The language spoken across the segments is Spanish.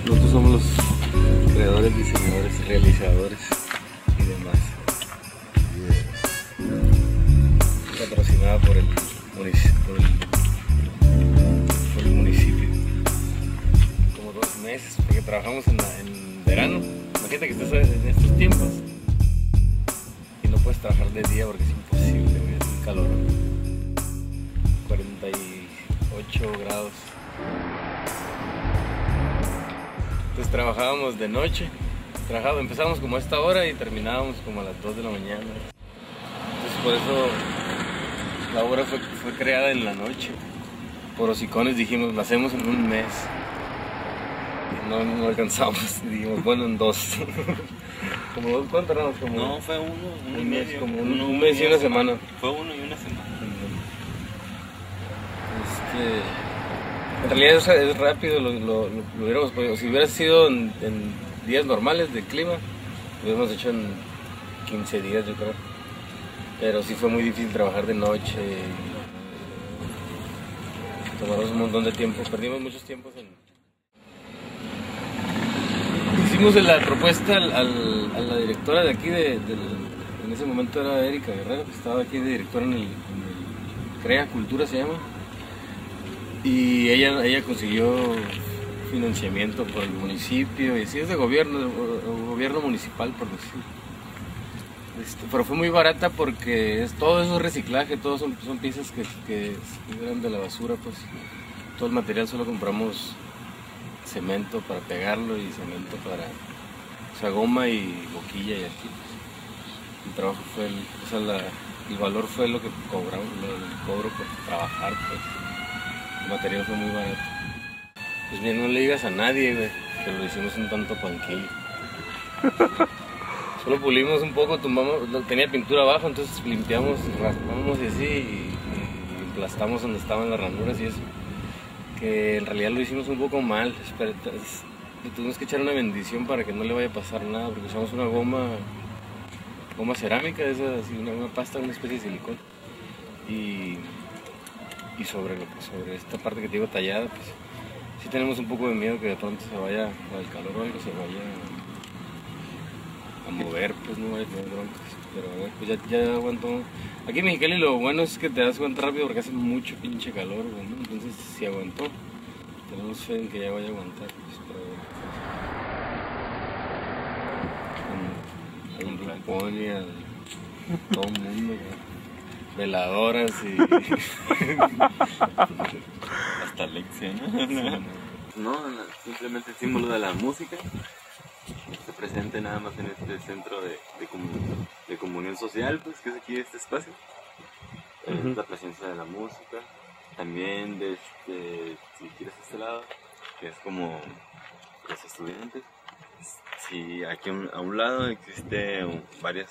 Nosotros somos los creadores, diseñadores, realizadores y demás. Patrocinada por el municipio. Como 2 meses, porque trabajamos en verano. Imagínate que estás en estos tiempos y no puedes trabajar de día porque es imposible, es un calor. 48 grados. Entonces trabajábamos de noche, empezábamos como a esta hora y terminábamos como a las 2 de la mañana. Entonces por eso la obra fue creada en la noche. Por hocicones dijimos, la hacemos en 1 mes. Y no alcanzamos, dijimos, bueno, en 2. ¿Como 2 cuánto éramos? No, fue uno y medio. Como un mes y una semana. Fue 1 y una semana. En realidad es rápido, lo hubiéramos podido. Si hubiera sido en días normales de clima, lo hubiéramos hecho en 15 días, yo creo. Pero sí fue muy difícil trabajar de noche. Tomamos un montón de tiempo, perdimos muchos tiempos Hicimos la propuesta a la directora de aquí, en ese momento era Erika Guerrero, que estaba aquí de directora en el CREA Cultura se llama. Y ella consiguió financiamiento por el municipio, y así es de gobierno municipal, por decirlo. Pero fue muy barata porque todo eso es reciclaje, todos son piezas que eran de la basura, pues todo el material solo compramos cemento para pegarlo y cemento para, o sea, goma y boquilla y así. El trabajo fue, el valor fue lo que cobramos, el cobro por trabajar, pues. El material fue muy barato. Pues bien, no le digas a nadie, güey, que lo hicimos un tanto panquillo. Solo pulimos un poco, tenía pintura abajo, entonces limpiamos, raspamos y así, y aplastamos donde estaban las ranuras y eso. Que en realidad lo hicimos un poco mal, le tuvimos que echar una bendición para que no le vaya a pasar nada, porque usamos una goma cerámica, esa, así, una pasta, una especie de silicón. Y sobre esta parte que te digo tallada, pues sí tenemos un poco de miedo que de pronto se vaya, con el calor o algo, se vaya a mover, pues no vaya a tener broncas. Pero a ver, pues ya aguantó. Aquí en Mexicali lo bueno es que te das cuenta rápido porque hace mucho pinche calor, ¿no? Entonces si aguantó, tenemos fe en que ya vaya a aguantar, pues, pero con Laponia, todo el mundo, ¿no? Veladoras y hasta lección. No, simplemente el símbolo de la música se presente nada más en este centro de comunión social, pues, que es aquí este espacio. La presencia de la música, también si quieres este lado, que es como los estudiantes. Si aquí a un lado existe varias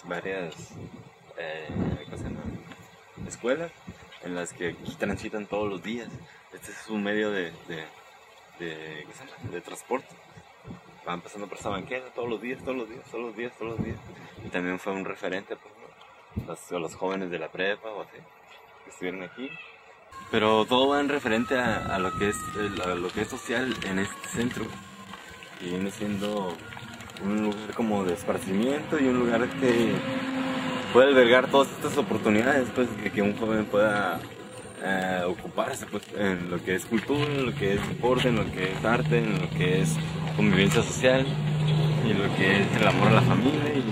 escuelas en las que aquí transitan todos los días. Este es un medio de transporte. Van pasando por esta banqueta todos los días. Y también fue un referente para los jóvenes de la prepa o así, que estuvieron aquí. Pero todo va en referente a lo que es social en este centro. Y viene siendo un lugar como de esparcimiento y un lugar que puede albergar todas estas oportunidades, pues, que un joven pueda ocuparse, pues, en lo que es cultura, en lo que es deporte, en lo que es arte, en lo que es convivencia social, y en lo que es el amor a la familia, y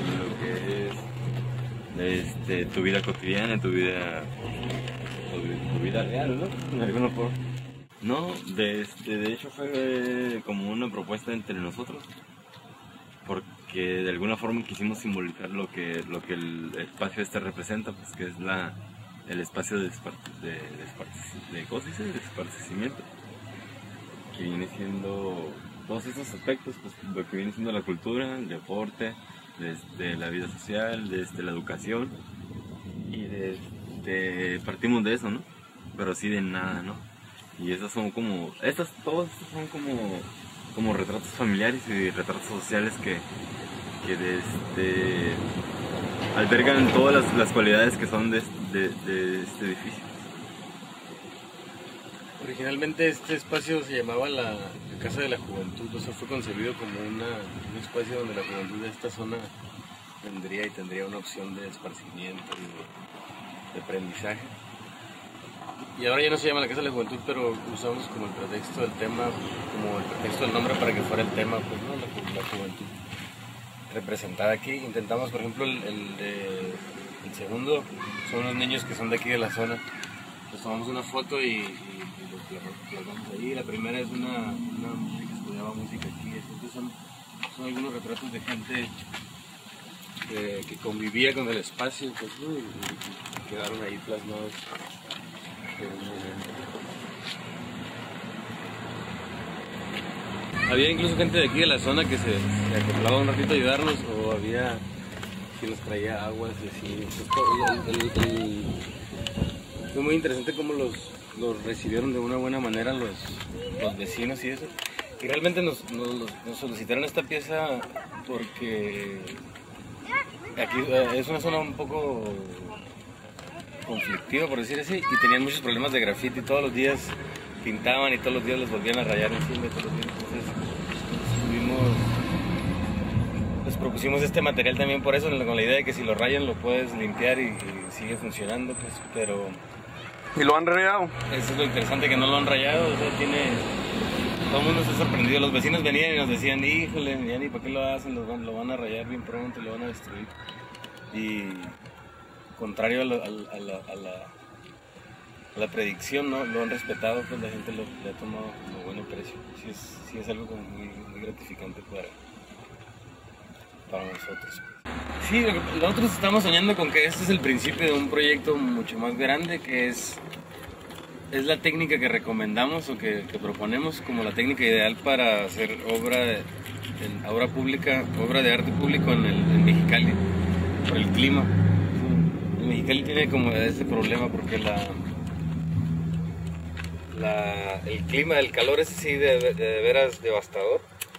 en lo que es tu vida cotidiana, tu vida real, ¿no? En alguna forma. No, de hecho fue como una propuesta entre nosotros, porque de alguna forma quisimos simbolizar lo que el espacio representa, pues, que es el espacio de esparcimiento, que viene siendo todos estos aspectos, pues, lo que viene siendo la cultura, el deporte, desde la vida social, desde la educación, y partimos de eso, ¿no? Pero sí de nada, ¿no? Y esas son todos estos son como retratos familiares y retratos sociales que albergan todas las cualidades que son de este edificio. Originalmente este espacio se llamaba la Casa de la Juventud, o sea, fue concebido como un espacio donde la juventud de esta zona vendría y tendría una opción de esparcimiento y de aprendizaje. Y ahora ya no se llama la Casa de la Juventud, pero usamos como el pretexto del tema, como el pretexto del nombre para que fuera el tema, pues, ¿no? La juventud representada aquí. Intentamos, por ejemplo, el segundo, son unos niños que son de aquí de la zona. Les tomamos una foto y los plasmamos ahí. La primera es una mujer que estudiaba música aquí. Entonces son algunos retratos de gente que convivía con el espacio, pues, ¿no? Y quedaron ahí plasmados. Había incluso gente de aquí de la zona que se acoplaba un ratito a ayudarnos, o había quien nos traía aguas y así. Fue muy interesante cómo los recibieron de una buena manera los vecinos y eso. Y realmente nos solicitaron esta pieza porque aquí es una zona un poco conflictiva, por decir así, y tenían muchos problemas de grafiti. Todos los días pintaban y todos los días les volvían a rayar encima, todos los días. Entonces les propusimos este material también por eso, con la idea de que si lo rayan lo puedes limpiar y sigue funcionando, pues, pero... ¿Y lo han rayado? Eso es lo interesante, que no lo han rayado. O sea, todo el mundo está sorprendido. Los vecinos venían y nos decían, híjole, ya ni para qué lo hacen, lo van a rayar bien pronto, lo van a destruir. Y contrario a la predicción, ¿no? Lo han respetado, pues la gente le ha tomado como buen precio. Sí es algo como muy gratificante para nosotros. Sí, nosotros estamos soñando con que este es el principio de un proyecto mucho más grande, que es la técnica que recomendamos o que proponemos como la técnica ideal para hacer obra de arte público en Mexicali, por el clima. En Mexicali tiene como ese problema porque el clima, el calor es así de veras devastador.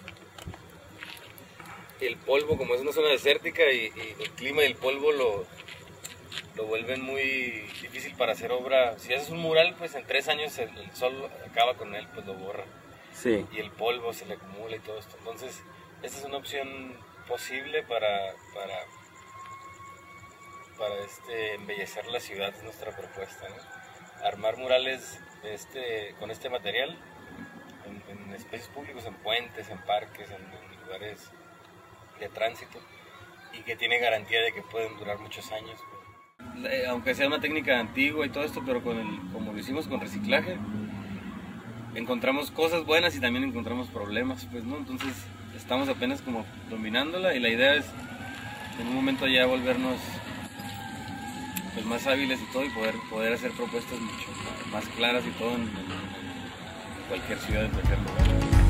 El polvo, como es una zona desértica, y el clima y el polvo lo vuelven muy difícil para hacer obra. Si haces un mural, pues en 3 años el sol acaba con él, pues lo borra. Sí. Y el polvo se le acumula y todo esto. Entonces, esta es una opción posible para embellecer la ciudad, es nuestra propuesta, ¿no? Armar murales con este material en espacios públicos, en puentes, en parques, en lugares de tránsito, y que tiene garantía de que pueden durar muchos años. Aunque sea una técnica antigua y todo esto, pero como lo hicimos con reciclaje, encontramos cosas buenas y también encontramos problemas, pues, ¿no? Entonces estamos apenas como dominándola, y la idea es en un momento ya volvernos, pues, más hábiles y todo, y poder hacer propuestas mucho más claras y todo en cualquier ciudad, en cualquier lugar.